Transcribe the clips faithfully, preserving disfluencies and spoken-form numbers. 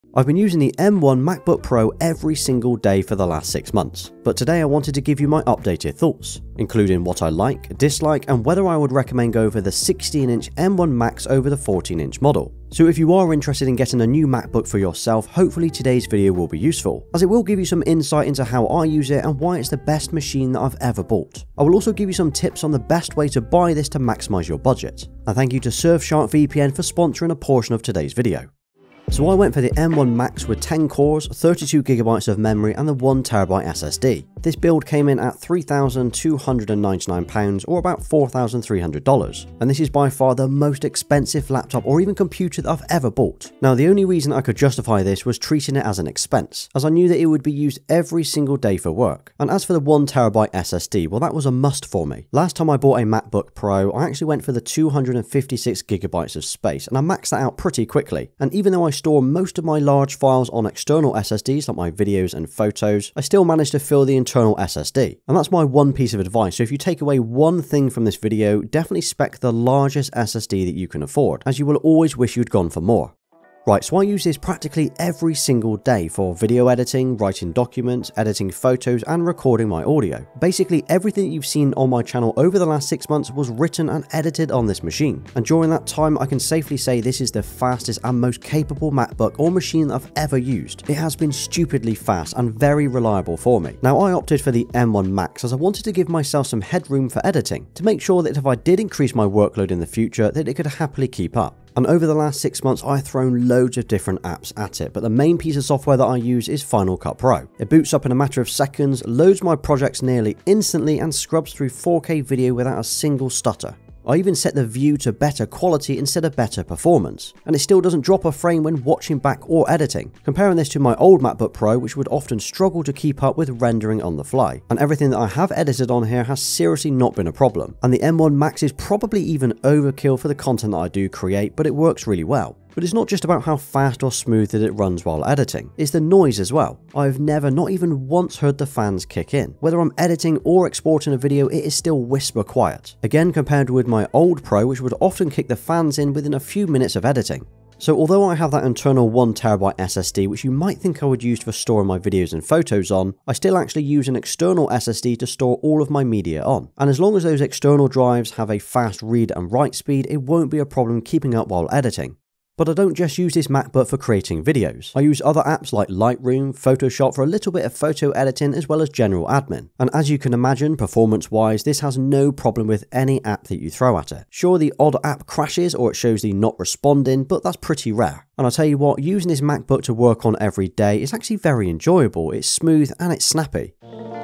I've been using the M one MacBook Pro every single day for the last six months, but today I wanted to give you my updated thoughts, including what I like, dislike, and whether I would recommend go for the sixteen inch M one Max over the fourteen inch model. So if you are interested in getting a new MacBook for yourself, hopefully today's video will be useful, as it will give you some insight into how I use it and why it's the best machine that I've ever bought. I will also give you some tips on the best way to buy this to maximize your budget. And thank you to Surfshark V P N for sponsoring a portion of today's video. So I went for the M one Max with ten cores, thirty-two gigabytes of memory and the one terabyte S S D. This build came in at three thousand two hundred ninety-nine pounds or about four thousand three hundred dollars, and this is by far the most expensive laptop or even computer that I've ever bought. Now the only reason I could justify this was treating it as an expense, as I knew that it would be used every single day for work. And as for the one terabyte S S D, well that was a must for me. Last time I bought a MacBook Pro, I actually went for the two hundred fifty-six gigabytes of space, and I maxed that out pretty quickly. And even though I store most of my large files on external S S Ds like my videos and photos, I still managed to fill the internal S S D. And that's my one piece of advice. So if you take away one thing from this video, definitely spec the largest S S D that you can afford, as you will always wish you'd gone for more. Right, so I use this practically every single day for video editing, writing documents, editing photos, and recording my audio. Basically, everything that you've seen on my channel over the last six months was written and edited on this machine. And during that time, I can safely say this is the fastest and most capable MacBook or machine that I've ever used. It has been stupidly fast and very reliable for me. Now, I opted for the M one Max as I wanted to give myself some headroom for editing, to make sure that if I did increase my workload in the future, that it could happily keep up. And over the last six months, I've thrown loads of different apps at it, but the main piece of software that I use is Final Cut Pro. It boots up in a matter of seconds, loads my projects nearly instantly, and scrubs through four K video without a single stutter. I even set the view to better quality instead of better performance, and it still doesn't drop a frame when watching back or editing. Comparing this to my old MacBook Pro, which would often struggle to keep up with rendering on the fly. And everything that I have edited on here has seriously not been a problem, and the M one Max is probably even overkill for the content that I do create, but it works really well. But it's not just about how fast or smooth that it runs while editing, it's the noise as well. I've never, not even once, heard the fans kick in. Whether I'm editing or exporting a video, it is still whisper quiet. Again, compared with my old Pro, which would often kick the fans in within a few minutes of editing. So although I have that internal one terabyte S S D, which you might think I would use for storing my videos and photos on, I still actually use an external S S D to store all of my media on. And as long as those external drives have a fast read and write speed, it won't be a problem keeping up while editing. But I don't just use this MacBook for creating videos. I use other apps like Lightroom, Photoshop for a little bit of photo editing as well as general admin. And as you can imagine, performance-wise, this has no problem with any app that you throw at it. Sure, the odd app crashes or it shows the not responding, but that's pretty rare. And I'll tell you what, using this MacBook to work on every day is actually very enjoyable. It's smooth and it's snappy.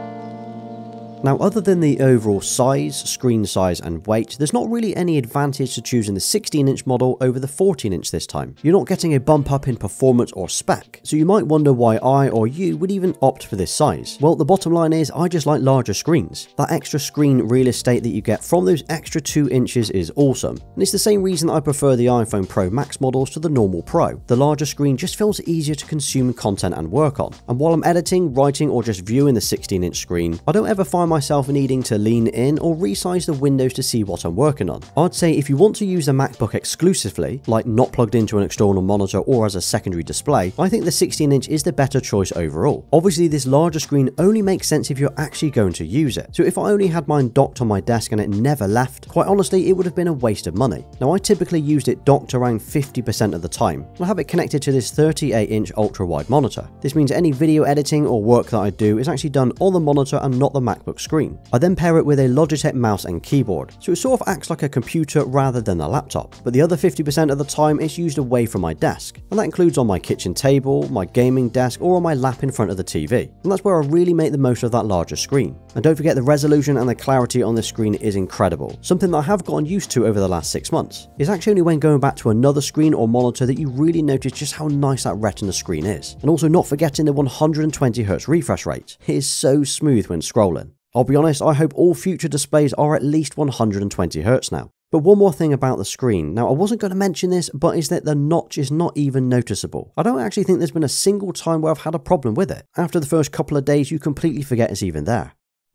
Now, other than the overall size, screen size and weight, there's not really any advantage to choosing the sixteen inch model over the fourteen inch this time. You're not getting a bump up in performance or spec, so you might wonder why I or you would even opt for this size. Well, the bottom line is I just like larger screens. That extra screen real estate that you get from those extra two inches is awesome, and it's the same reason I prefer the iPhone Pro Max models to the normal Pro. The larger screen just feels easier to consume content and work on, and while I'm editing, writing or just viewing the sixteen inch screen, I don't ever find myself needing to lean in or resize the windows to see what I'm working on. I'd say if you want to use the MacBook exclusively, like not plugged into an external monitor or as a secondary display, I think the sixteen inch is the better choice overall. Obviously, this larger screen only makes sense if you're actually going to use it. So if I only had mine docked on my desk and it never left, quite honestly, it would have been a waste of money. Now, I typically used it docked around fifty percent of the time, and I have it connected to this thirty-eight inch ultra-wide monitor. This means any video editing or work that I do is actually done on the monitor and not the MacBook screen. I then pair it with a Logitech mouse and keyboard, so it sort of acts like a computer rather than a laptop. But the other fifty percent of the time it's used away from my desk, and that includes on my kitchen table, my gaming desk, or on my lap in front of the T V. And that's where I really make the most of that larger screen. And don't forget, the resolution and the clarity on this screen is incredible. Something that I have gotten used to over the last six months. It's actually only when going back to another screen or monitor that you really notice just how nice that Retina screen is. And also not forgetting the one hundred twenty hertz refresh rate. It is so smooth when scrolling. I'll be honest, I hope all future displays are at least one hundred twenty hertz now. But one more thing about the screen. Now, I wasn't going to mention this, but is that the notch is not even noticeable. I don't actually think there's been a single time where I've had a problem with it. After the first couple of days, you completely forget it's even there.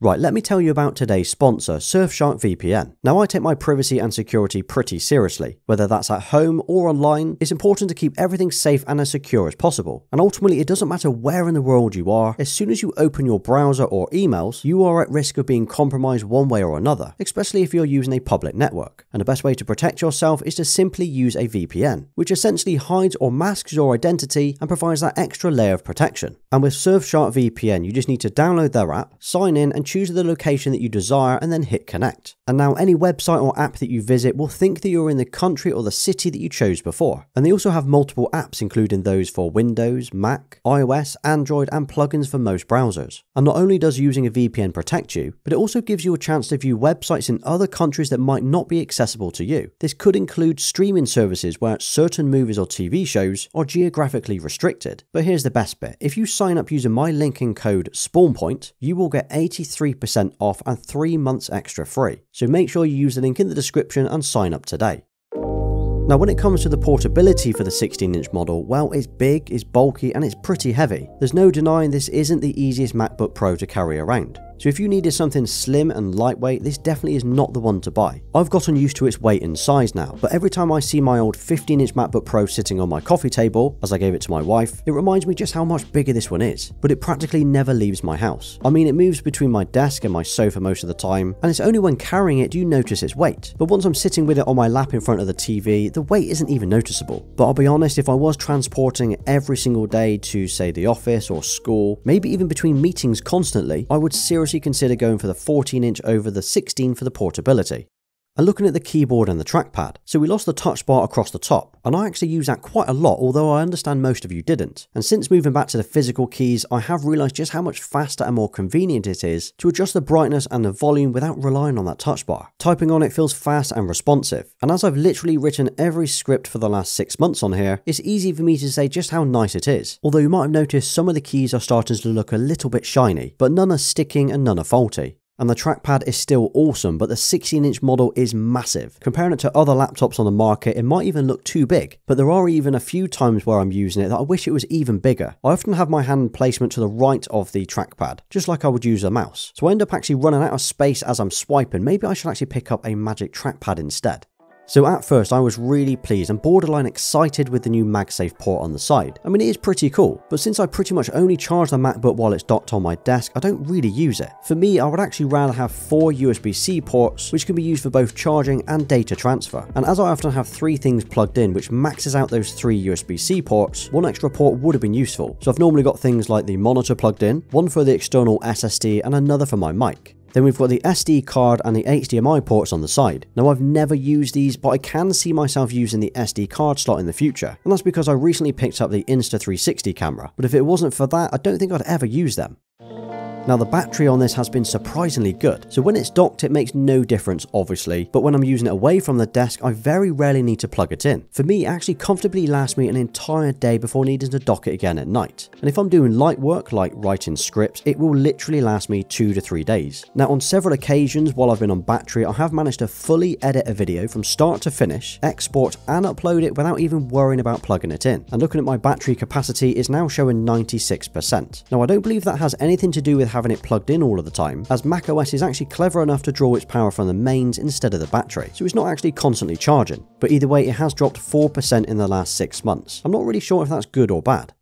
Right, let me tell you about today's sponsor, Surfshark V P N. Now, I take my privacy and security pretty seriously. Whether that's at home or online, it's important to keep everything safe and as secure as possible. And ultimately, it doesn't matter where in the world you are, as soon as you open your browser or emails, you are at risk of being compromised one way or another, especially if you're using a public network. And the best way to protect yourself is to simply use a V P N, which essentially hides or masks your identity and provides that extra layer of protection. And with Surfshark V P N, you just need to download their app, sign in, and choose the location that you desire and then hit connect. And now any website or app that you visit will think that you're in the country or the city that you chose before. And they also have multiple apps, including those for Windows, Mac, iOS, Android, and plugins for most browsers. And not only does using a V P N protect you, but it also gives you a chance to view websites in other countries that might not be accessible to you. This could include streaming services where certain movies or T V shows are geographically restricted. But here's the best bit. If you sign up using my link and code SpawnPoint, you will get eighty-three percent off and three months extra free. So make sure you use the link in the description and sign up today. Now, when it comes to the portability for the sixteen inch model, well, it's big, it's bulky, and it's pretty heavy. There's no denying this isn't the easiest MacBook Pro to carry around. So if you needed something slim and lightweight, this definitely is not the one to buy. I've gotten used to its weight and size now, but every time I see my old fifteen inch MacBook Pro sitting on my coffee table, as I gave it to my wife, it reminds me just how much bigger this one is. But it practically never leaves my house. I mean, it moves between my desk and my sofa most of the time, and it's only when carrying it do you notice its weight. But once I'm sitting with it on my lap in front of the T V, the weight isn't even noticeable. But I'll be honest, if I was transporting it every single day to, say, the office or school, maybe even between meetings constantly, I would seriously consider going for the fourteen inch over the sixteen for the portability. And looking at the keyboard and the trackpad, so we lost the touch bar across the top, and I actually use that quite a lot, although I understand most of you didn't. And since moving back to the physical keys, I have realised just how much faster and more convenient it is to adjust the brightness and the volume without relying on that touch bar. Typing on it feels fast and responsive, and as I've literally written every script for the last six months on here, it's easy for me to say just how nice it is. Although you might have noticed some of the keys are starting to look a little bit shiny, but none are sticking and none are faulty. And the trackpad is still awesome, but the sixteen inch model is massive. Comparing it to other laptops on the market, it might even look too big, but there are even a few times where I'm using it that I wish it was even bigger. I often have my hand placement to the right of the trackpad, just like I would use a mouse. So I end up actually running out of space as I'm swiping. Maybe I should actually pick up a Magic Trackpad instead. So at first I was really pleased and borderline excited with the new MagSafe port on the side. I mean, it is pretty cool, but since I pretty much only charge the MacBook while it's docked on my desk, I don't really use it. For me, I would actually rather have four U S B C ports, which can be used for both charging and data transfer. And as I often have three things plugged in, which maxes out those three U S B C ports, one extra port would have been useful. So I've normally got things like the monitor plugged in, one for the external S S D, and another for my mic. Then we've got the S D card and the H D M I ports on the side. Now, I've never used these, but I can see myself using the S D card slot in the future. And that's because I recently picked up the Insta three sixty camera. But if it wasn't for that, I don't think I'd ever use them. Now, the battery on this has been surprisingly good, so when it's docked it makes no difference obviously, but when I'm using it away from the desk I very rarely need to plug it in. For me, it actually comfortably lasts me an entire day before needing to dock it again at night. And if I'm doing light work like writing scripts, it will literally last me two to three days. Now, on several occasions while I've been on battery, I have managed to fully edit a video from start to finish, export and upload it without even worrying about plugging it in. And looking at my battery capacity, is now showing ninety-six percent. Now, I don't believe that has anything to do with having it plugged in all of the time, as macOS is actually clever enough to draw its power from the mains instead of the battery, so it's not actually constantly charging. But either way, it has dropped four percent in the last six months. I'm not really sure if that's good or bad.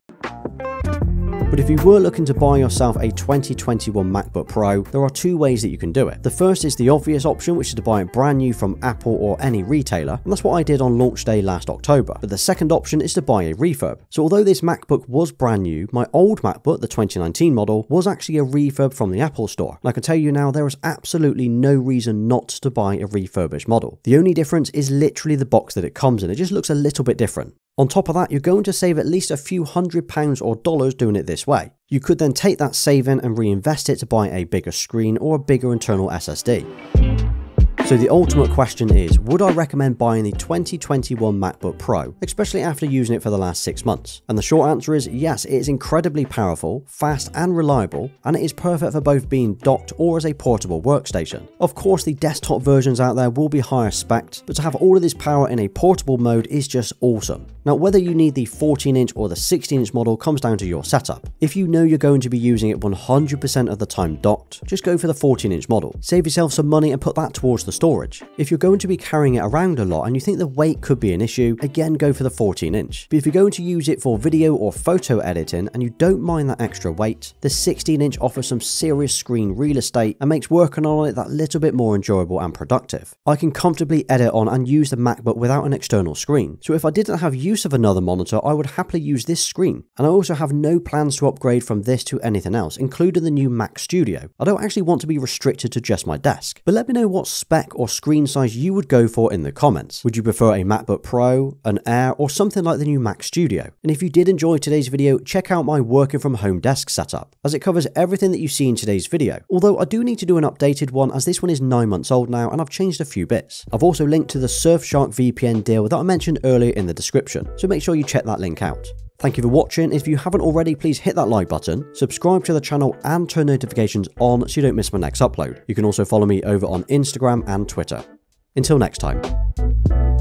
But if you were looking to buy yourself a twenty twenty-one MacBook Pro, there are two ways that you can do it. The first is the obvious option, which is to buy it brand new from Apple or any retailer, and that's what I did on launch day last October. But the second option is to buy a refurb. So although this MacBook was brand new, my old MacBook, the twenty nineteen model, was actually a refurb from the Apple Store. And I can tell you now, there is absolutely no reason not to buy a refurbished model. The only difference is literally the box that it comes in. It just looks a little bit different. On top of that, you're going to save at least a few hundred pounds or dollars doing it this way. You could then take that saving and reinvest it to buy a bigger screen or a bigger internal S S D. So the ultimate question is, would I recommend buying the twenty twenty-one MacBook Pro, especially after using it for the last six months? And the short answer is yes, it is incredibly powerful, fast and reliable, and it is perfect for both being docked or as a portable workstation. Of course, the desktop versions out there will be higher spec'd, but to have all of this power in a portable mode is just awesome. Now, whether you need the fourteen inch or the sixteen inch model comes down to your setup. If you know you're going to be using it one hundred percent of the time docked, just go for the fourteen inch model. Save yourself some money and put that towards the storage. If you're going to be carrying it around a lot and you think the weight could be an issue, again go for the fourteen inch. But if you're going to use it for video or photo editing and you don't mind that extra weight, the sixteen inch offers some serious screen real estate and makes working on it that little bit more enjoyable and productive. I can comfortably edit on and use the MacBook without an external screen, so if I didn't have use of another monitor, I would happily use this screen. And I also have no plans to upgrade from this to anything else, including the new Mac Studio. I don't actually want to be restricted to just my desk. But let me know what spec or screen size you would go for in the comments. Would you prefer a MacBook Pro, an Air, or something like the new Mac Studio? And if you did enjoy today's video, check out my working from home desk setup, as it covers everything that you see in today's video. Although I do need to do an updated one, as this one is nine months old now and I've changed a few bits. I've also linked to the Surfshark V P N deal that I mentioned earlier in the description, so make sure you check that link out. Thank you for watching. If you haven't already, please hit that like button, subscribe to the channel and turn notifications on so you don't miss my next upload. You can also follow me over on Instagram and Twitter. Until next time.